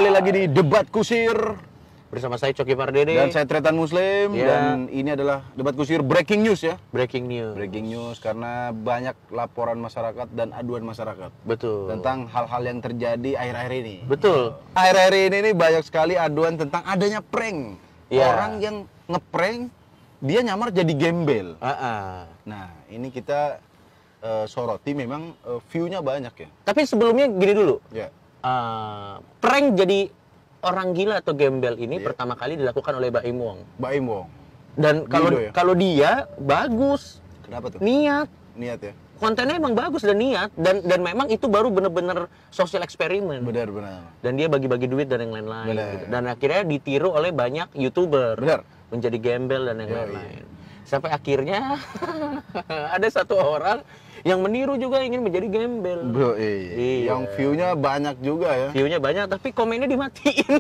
kembali lagi di Debat Kusir bersama saya Coki Pardede dan saya Tretan Muslim ya. Dan ini adalah Debat Kusir breaking news ya. Breaking news. Breaking news karena banyak laporan masyarakat dan aduan masyarakat. Betul. Tentang hal-hal yang terjadi akhir-akhir ini. Betul. Akhir-akhir ini banyak sekali aduan tentang adanya prank. Ya. Orang yang ngeprank dia nyamar jadi gembel. Nah, ini kita soroti memang view-nya banyak ya. Tapi sebelumnya gini dulu. Ya. Prank jadi orang gila atau gembel ini pertama kali dilakukan oleh Baim Wong. Baim Wong. Dan kalau dia bagus. Kenapa tuh? Niat ya. Kontennya emang bagus dan niat dan memang itu baru bener-bener social eksperimen. Benar. Dan dia bagi-bagi duit dan yang lain-lain. Gitu. Dan akhirnya ditiru oleh banyak YouTuber. Benar. Menjadi gembel dan yang lain-lain. Sampai akhirnya ada satu orang yang meniru juga ingin menjadi gembel. Bro, iya. Yang view-nya banyak juga ya. View-nya banyak tapi komennya dimatiin.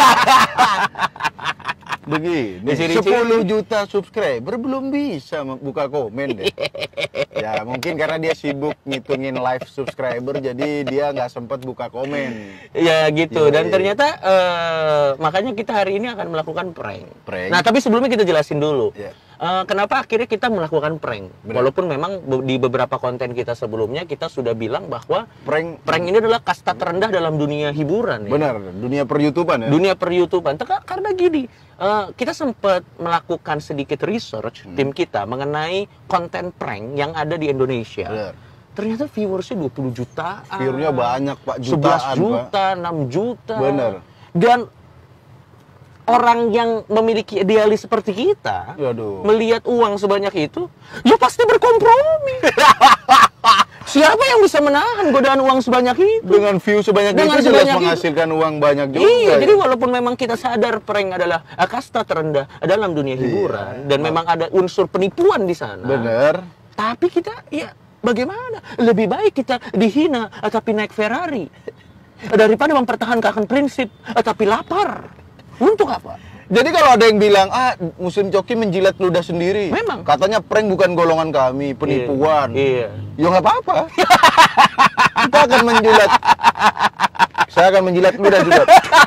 Begini, 10 juta subscriber belum bisa buka komen deh. Ya mungkin karena dia sibuk ngitungin live subscriber jadi dia nggak sempat buka komen. Ya gitu. Dan ternyata makanya kita hari ini akan melakukan prank. Nah tapi sebelumnya kita jelasin dulu. Kenapa akhirnya kita melakukan prank? Walaupun memang di beberapa konten kita sebelumnya kita sudah bilang bahwa prank ini adalah kasta terendah dalam dunia hiburan. Benar, dunia per-YouTubean ya. Dunia per-YouTubean. Karena gini, kita sempat melakukan sedikit research tim kita mengenai konten prank yang ada di Indonesia. Benar. Ternyata viewersnya 20 jutaan. Viewernya banyak Pak, jutaan 11 juta, Pak. 6 juta. Benar. Dan orang yang memiliki idealis seperti kita, melihat uang sebanyak itu, ya pasti berkompromi. Siapa yang bisa menahan godaan uang sebanyak itu? Dengan view sebanyak itu jelas menghasilkan uang banyak juga. Iya, jadi walaupun memang kita sadar prank adalah kasta terendah dalam dunia hiburan dan memang ada unsur penipuan di sana. Benar. Tapi kita, ya bagaimana? Lebih baik kita dihina tapi naik Ferrari daripada mempertahankan prinsip tapi lapar. Untuk apa? Jadi kalau ada yang bilang, Muslim Coki menjilat ludah sendiri. Memang. Katanya prank bukan golongan kami, penipuan. Iya. Ya nggak apa-apa. Kita akan menjilat. Saya akan menjilat ludah juga.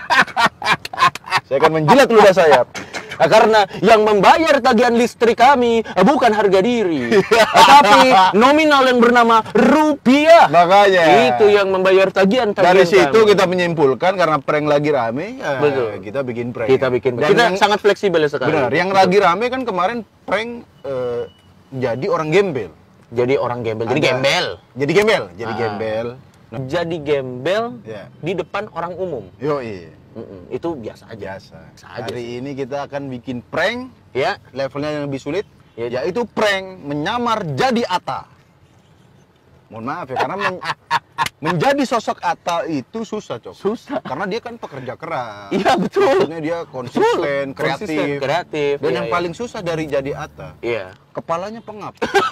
Saya akan menjilat ludah saya. Karena yang membayar tagihan listrik kami bukan harga diri, tapi nominal yang bernama rupiah. Makanya itu yang membayar tagihan dari situ kami. kita menyimpulkan karena prank lagi rame, betul. Kita bikin prank. Kita sangat fleksibel sekali. Benar. Yang lagi rame kan kemarin prank jadi orang gembel. Jadi orang gembel. Jadi gembel. Jadi gembel. Jadi gembel. Jadi gembel di depan orang umum. Yoi. Itu biasa aja. Hari ini kita akan bikin prank ya, levelnya yang lebih sulit, yaitu prank menyamar jadi Atta. Mohon maaf ya, karena menjadi sosok Atta itu susah, Cok. Susah. Karena dia kan pekerja keras. Iya, betul. Maksudnya dia konsisten, kreatif. Dan yang paling susah dari jadi Atta, kepalanya pengap.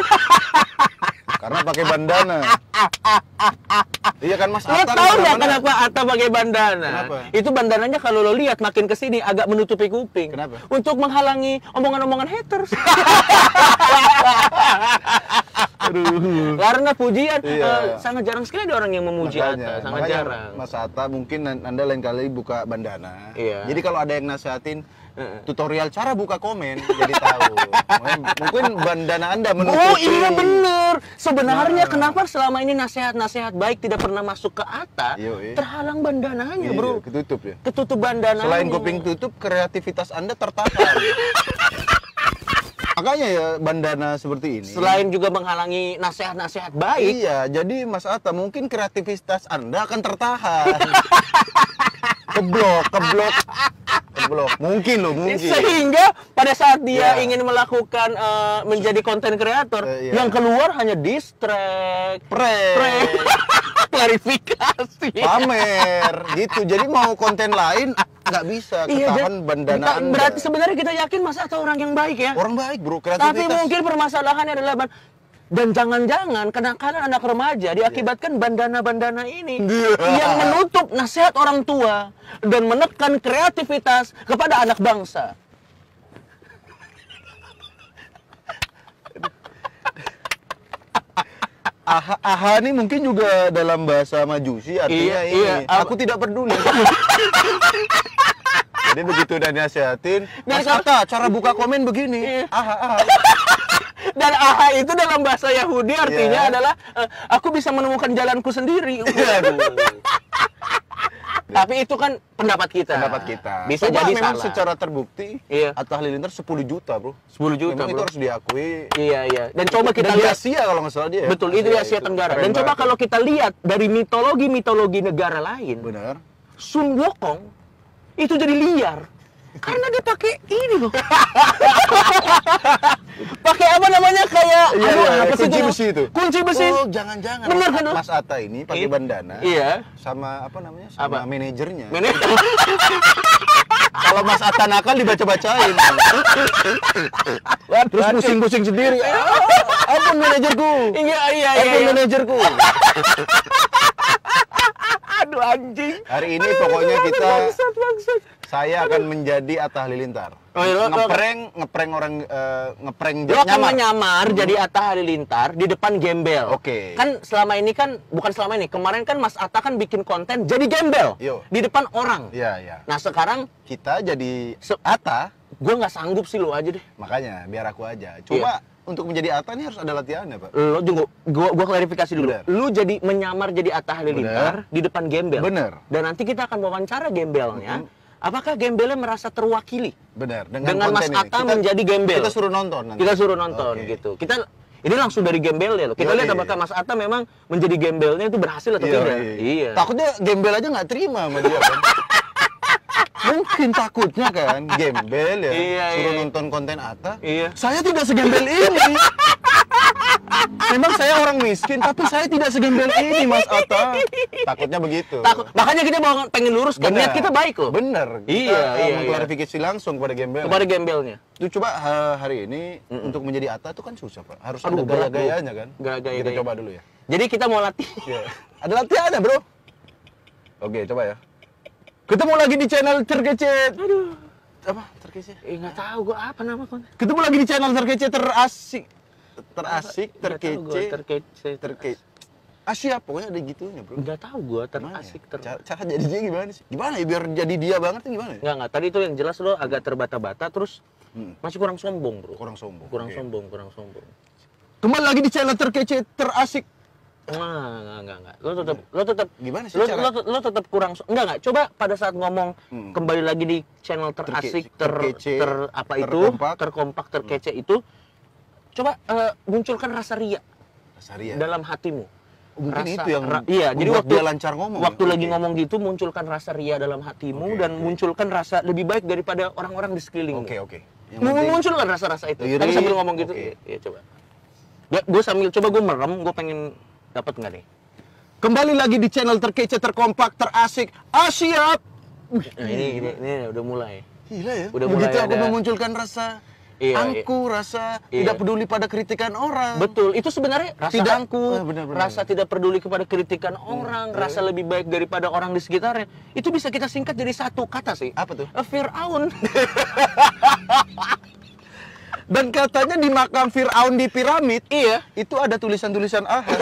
Karena pakai bandana. Iya kan Mas Atta. Lo tau nggak kenapa Atta pakai bandana? Kenapa? Itu bandananya kalau lo lihat makin kesini agak menutupi kuping. Kenapa? Untuk menghalangi omongan-omongan haters. Karena pujian sangat jarang sekali ada orang yang memuji Atta. Sangat jarang. Mas Atta mungkin Anda lain kali buka bandana. Iya. Jadi kalau ada yang nasihatin tutorial cara buka komen, jadi tahu. Mungkin bandana Anda menutupi. Oh iya bener. Sebenarnya kenapa selama ini nasihat-nasihat baik tidak pernah masuk ke Atta? Terhalang bandananya, bro. Ketutup ya. Ketutup bandananya. Selain kuping tutup, kreativitas Anda tertahan. Makanya ya bandana seperti ini. Selain juga menghalangi nasihat-nasihat baik. Iya, jadi Mas Atta mungkin kreativitas Anda akan tertahan. Keblok. Mungkin loh. Sehingga pada saat dia ingin melakukan menjadi konten kreator, yang keluar hanya distract, prank, klarifikasi, pamer, gitu. Jadi mau konten lain nggak bisa ketahuan bandana Anda. Berarti sebenarnya kita yakin Mas Atta orang yang baik ya. Orang baik, bro. Kreativitas. Tapi mungkin permasalahannya adalah dan jangan-jangan kenakalan anak remaja diakibatkan bandana-bandana ini yang menutup nasihat orang tua dan menekan kreativitas kepada anak bangsa. Aha ini mungkin juga dalam bahasa Majusi artinya ini. Aku tidak peduli. Jadi begitu udah nasihatin, Mas Atta, cara buka komen begini. Aha. Dan aha itu dalam bahasa Yahudi artinya adalah aku bisa menemukan jalanku sendiri. Tapi itu kan pendapat kita. Bisa jadi memang salah. Secara terbukti Atta Halilintar 10 juta, Bro. 10 juta, memang bro. Itu harus diakui. Iya. Dan coba kita lihat di Asia kalau nggak salah dia. Betul, itu di Asia Tenggara. Dan coba kalau kita lihat dari mitologi negara lain. Benar. Sun Wukong itu jadi liar. Karena dia pakai ini loh. Pakai apa namanya kayak kunci besi itu. Kunci besi. Oh, jangan-jangan. Bener kan? Mas Atta ini pakai bandana. Iya. Sama apa namanya? Sama manajernya. Kalau Mas Atta nakal dibaca-bacain. Terus pusing-pusing sendiri. Ampun manajerku. Iya. Ampun manajerku. Aduh anjing. Hari ini pokoknya kita saya akan menjadi Atta Halilintar. Ngeprank orang nyamar jadi Atta Halilintar di depan gembel. Oke. Kan selama ini kan bukan selama ini. Kemarin kan Mas Atta kan bikin konten jadi gembel. Di depan orang. Iya. Nah, sekarang kita jadi Atta. Gue nggak sanggup sih, lo aja deh. Makanya biar aku aja. Cuma untuk menjadi Atta ini harus ada latihannya, Pak. Lo tunggu, gua klarifikasi dulu. Bener. Lu jadi menyamar jadi Atta Halilintar di depan gembel. Bener. Dan nanti kita akan wawancara gembelnya. Apakah gembelnya merasa terwakili? Benar. Dengan Mas Atta menjadi gembel. Kita suruh nonton nanti. Kita suruh nonton gitu. Ini langsung dari gembelnya loh. Kita lihat apakah Mas Atta memang menjadi gembelnya itu berhasil atau tidak. Iya. Takutnya gembel aja nggak terima sama dia kan. Mungkin takutnya kan gembel ya. Suruh nonton konten Atta. Saya tidak segembel ini. Memang saya orang miskin, tapi saya tidak segembel ini, Mas Atta. Takutnya begitu. Makanya kita pengen luruskan. Niat kita baik loh. Bener. Iya. Mengklarifikasi langsung kepada gembel. Kepada gembelnya. Itu coba hari ini untuk menjadi Atta itu kan susah, Pak. Harus ada gaya-gayanya kan. Gaya-gaya. Kita coba dulu ya. Jadi kita mau latih. Ada latihannya, Bro. Oke, coba ya. Ketemu lagi di channel Terkece. Aduh. Apa? Terkece? Nggak tahu gua apa nama konten. Ketemu lagi di channel Terkece terkece. Asyik pokoknya ada gitunya, Bro. Enggak tahu gua terasik Cara jadi dia gimana sih? Gimana ya biar jadi dia banget tuh gimana? Enggak. Tadi itu yang jelas lo agak terbata-bata terus masih kurang sombong, Bro. Kurang sombong. Kembali lagi di channel Terkece terasik. Enggak. Lo tetap gimana sih lo tetap kurang enggak. Coba pada saat ngomong kembali lagi di channel terasik terkompak terkece itu coba munculkan rasa ria dalam hatimu. Mungkin rasa, itu yang jadi waktu dia lancar ngomong. Waktu lagi ngomong gitu munculkan rasa ria dalam hatimu dan munculkan rasa lebih baik daripada orang-orang di sekelilingmu. Oke. Munculkan rasa-rasa itu. Tapi sambil ngomong gitu, ya coba. Gue sambil coba gue merem, gue pengen dapat nggak nih? Kembali lagi di channel Terkece terkompak terasik. Siap. Nah, ini udah mulai. Gila ya. Udah begitu mulai aku memunculkan rasa rasa tidak peduli pada kritikan orang. Betul, itu sebenarnya rasa tidak angku, rasa tidak peduli kepada kritikan orang, rasa lebih baik daripada orang di sekitarnya. Itu bisa kita singkat jadi satu kata sih. Apa tuh? Fir'aun. Dan katanya di makam Fir'aun di piramid, itu ada tulisan-tulisan Ahad.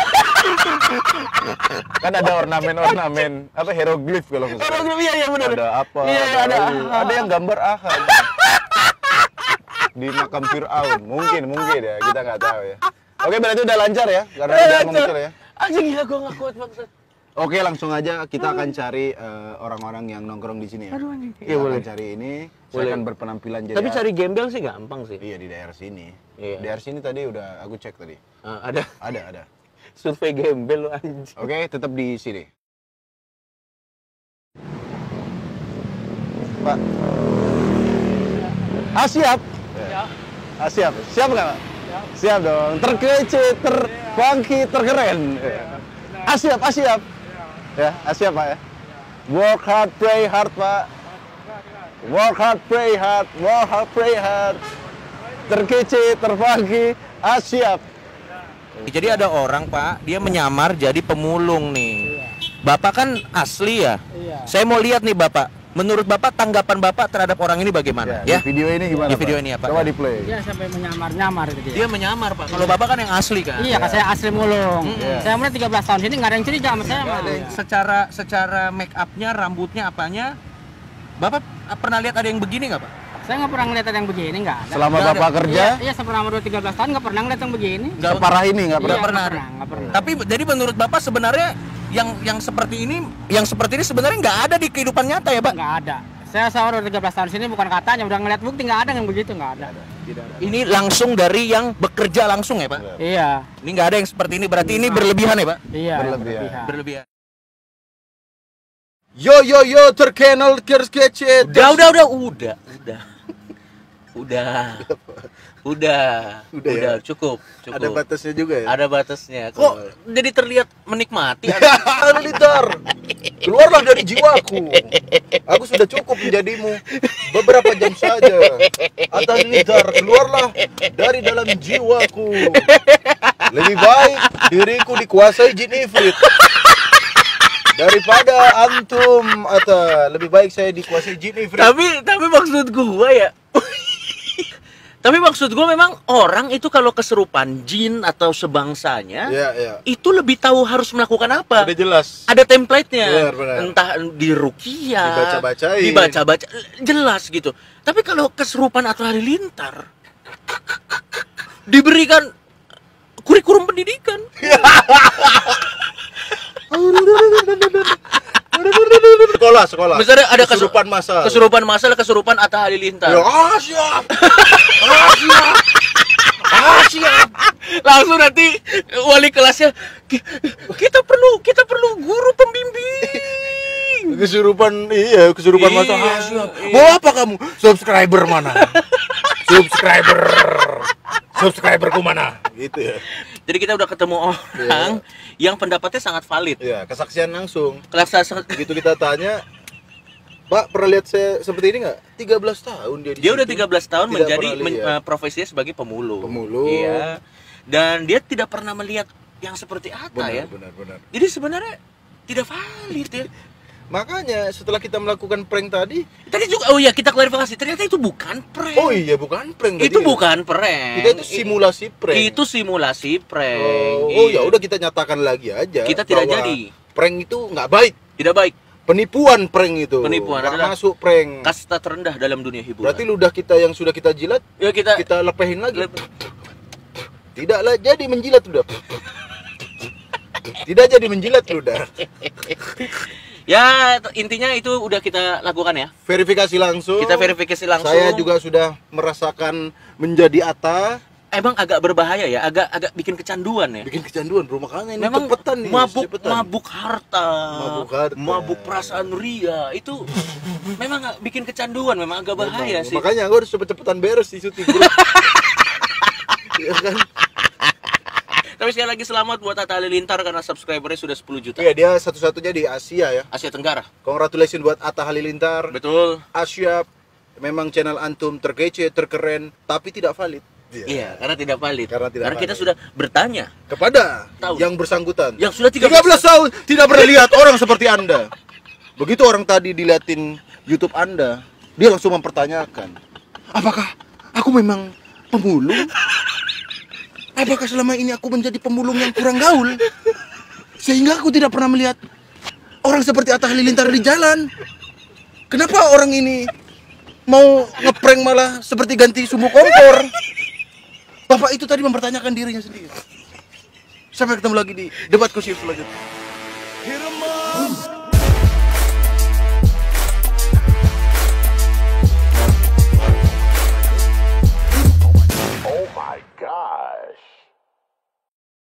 Kan ada ornamen-ornamen, hieroglif kalau nggak salah. Hieroglif, iya benar. Ada apa? Ada yang gambar Ahad. Di makam Fir'aun, mungkin ya, kita nggak tahu ya. Oke, berarti udah lancar ya, karena udah muncul ya. Anjing gila, gue nggak kuat banget. Oke, langsung aja kita akan cari orang-orang yang nongkrong di sini ya. Aduh anjing. Kita akan cari ini, saya akan berpenampilan jadi. Tapi cari gembel sih gampang sih. Iya, di daerah sini. Di daerah sini tadi udah aku cek tadi. Ada. Survei gembel lo anjing. Oke, tetap di sini. Pak. Siap. Siap nggak, Pak? Siap dong. Terkece, terfunky, terkeren. Siap. Ya, siap, Pak ya. Work hard, play hard, Pak. Work hard, play hard. Terkece, terfunky, siap. Jadi ada orang, Pak, dia menyamar jadi pemulung nih. Bapak kan asli ya? Saya mau lihat nih, Bapak. Menurut Bapak, tanggapan Bapak terhadap orang ini bagaimana? Ya. Di video ini gimana? Di video ini apa? Coba di play. Dia sampai menyamar-nyamar gitu Dia menyamar, Pak. Kalau Bapak kan yang asli kan? Iya, kan saya asli mulung. Saya mulai 13 tahun sini nggak ada yang curiga sama saya. Secara make up-nya, rambutnya, apanya, Bapak pernah lihat ada yang begini nggak, Pak? Saya nggak pernah ngeliat ada yang begini, nggak ada. Selama Bapak kerja? Iya, selama 13 tahun nggak pernah ngeliat yang begini. Separah ini nggak pernah? Nggak pernah. Tapi jadi menurut Bapak sebenarnya yang seperti ini sebenarnya nggak ada di kehidupan nyata ya, Pak? Nggak ada. Saya udah 13 tahun sini bukan katanya, udah ngeliat bukti nggak ada yang begitu, nggak ada. Ini langsung dari yang bekerja langsung ya, Pak? Iya. Ini nggak ada yang seperti ini, berarti ini berlebihan ya, Pak? Iya. Berlebihan. Yo, terkenal kece. Udah, cukup. Ada batasnya juga ya? Ada batasnya. Kok jadi terlihat menikmati? Halilintar, keluarlah dari jiwaku. Aku sudah cukup menjadimu beberapa jam saja. Atta Halilintar, keluarlah dari dalam jiwaku. Lebih baik diriku dikuasai jin ifrit daripada antum, Atta. Lebih baik saya dikuasai jin ifrit. Tapi maksud gua ya. Tapi maksud gue memang orang itu kalau keserupan jin atau sebangsanya, itu lebih tahu harus melakukan apa. Sudah jelas. Ada template-nya. Benar. Entah di ruqyah, dibaca-bacain, jelas gitu. Tapi kalau keserupan atau halilintar, diberikan kurikulum pendidikan. Sekolah. Misalnya ada kesurupan masal. Kesurupan Atta Halilintar. Ya, siap. Siap. Langsung nanti wali kelasnya kita perlu guru pembimbing. Kesurupan masal. Siap. Mau apa kamu? Subscriber mana? Subscriberku mana? Gitu ya. Jadi kita udah ketemu orang yang pendapatnya sangat valid. Iya, kesaksian langsung. Begitu kita tanya, Pak, pernah lihat saya seperti ini nggak? 13 tahun dia udah 13 tahun menjadi profesinya sebagai pemulung. Iya. Dan dia tidak pernah melihat yang seperti Atta ya. Benar. Jadi sebenarnya tidak valid ya. Makanya setelah kita melakukan prank tadi juga kita klarifikasi, ternyata itu bukan prank. Oh iya, bukan prank. Itu bukan prank. Itu simulasi prank. Itu simulasi prank. Oh ya udah, kita nyatakan lagi aja. Kita tidak jadi. Prank itu nggak baik. Tidak baik. Penipuan prank itu. Penipuan adalah masuk prank. Kasta terendah dalam dunia hiburan. Berarti ludah kita yang sudah kita jilat, ya kita lepehin lagi. Tidaklah jadi menjilat ludah. Tidak jadi menjilat ludah. Ya, intinya itu udah kita lakukan ya. Verifikasi langsung. Kita verifikasi langsung. Saya juga sudah merasakan menjadi Atta. Emang agak berbahaya ya, agak bikin kecanduan ya. Bikin kecanduan, bro. Makanya ini memang cepetan nih. Mabuk harta. Mabuk perasaan ria. Itu memang bikin kecanduan, memang agak bahaya sih. Makanya gue harus cepet-cepetan beres di syuting, bro. Iya kan? Tapi sekali lagi selamat buat Atta Halilintar karena subscribernya sudah 10 juta. Iya, dia satu-satunya di Asia ya. Asia Tenggara. Congratulations buat Atta Halilintar. Betul. Asia, memang channel antum terkece, terkeren, tapi tidak valid. Iya, karena tidak valid. Karena kita sudah bertanya kepada yang bersangkutan. Yang sudah 13 tahun tidak pernah lihat orang seperti Anda. Begitu orang tadi diliatin YouTube Anda, dia langsung mempertanyakan, apakah aku memang pemulung? Apakah selama ini aku menjadi pemulung yang kurang gaul? Sehingga aku tidak pernah melihat orang seperti Atta Halilintar di jalan. Kenapa orang ini mau ngeprank malah seperti ganti sumbu kompor? Bapak itu tadi mempertanyakan dirinya sendiri. Sampai ketemu lagi di debat kursi selanjutnya.